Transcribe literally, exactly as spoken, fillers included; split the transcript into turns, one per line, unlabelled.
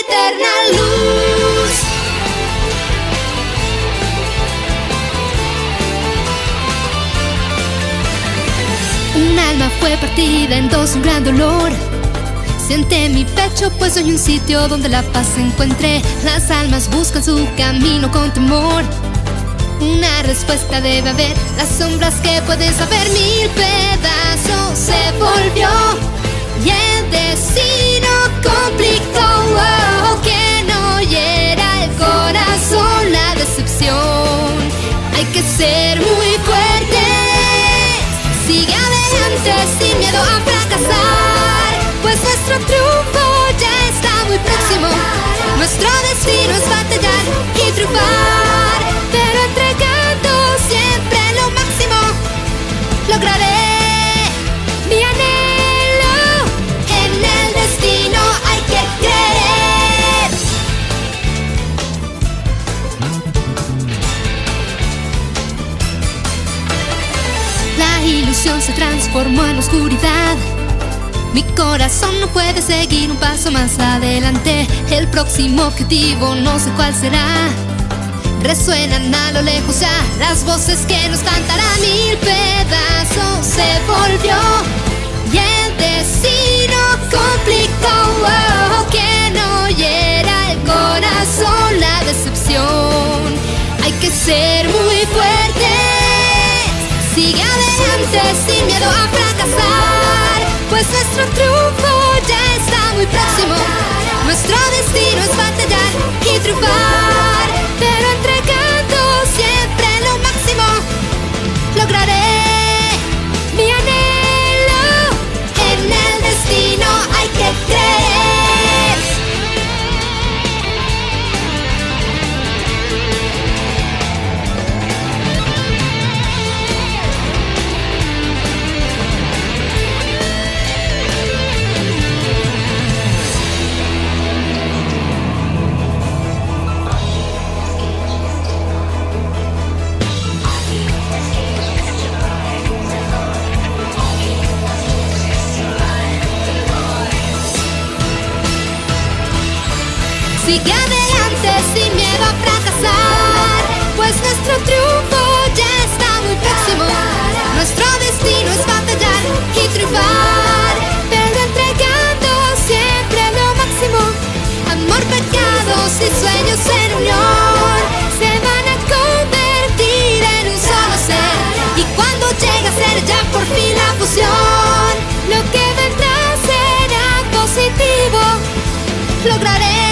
eterna luz. Un alma fue partida en dos, un gran dolor. Siente mi pecho, pues soy un sitio donde la paz se encuentre. Las almas buscan su camino con temor. Una respuesta debe haber, las sombras que pueden saber. Mil pedazos se volvió y el destino complicó. Oh, que no hiera el corazón la decepción. Hay que ser muy fuertes, sigue adelante sin miedo a fracasar, pues nuestro triunfo ya está muy próximo. Nuestro destino es batallar y triunfar, pero entregando siempre lo máximo, lograré mi anhelo. En el destino hay que creer. La ilusión se transformó en oscuridad. Mi corazón no puede seguir un paso más adelante. El próximo objetivo no sé cuál será. Resuenan a lo lejos ya las voces que nos cantarán. Mil pedazos se volvió y el destino complicó. Oh, que no hiera el corazón la decepción. Hay que ser muy fuertes, sigue adelante sin miedo a fracasar, pues nuestro triunfo ya está muy próximo. Nuestro destino es batallar y triunfar, pero entregando siempre lo máximo, lograré mi anhelo. En el destino hay que creer. Sigue adelante sin miedo a fracasar, pues nuestro triunfo ya está muy próximo. Nuestro destino es batallar y triunfar, pero entregando siempre lo máximo. Amor, pecados y sueños en unión se van a convertir en un solo ser. Y cuando llegue a ser ya por fin la fusión, lo que vendrá será positivo, lograré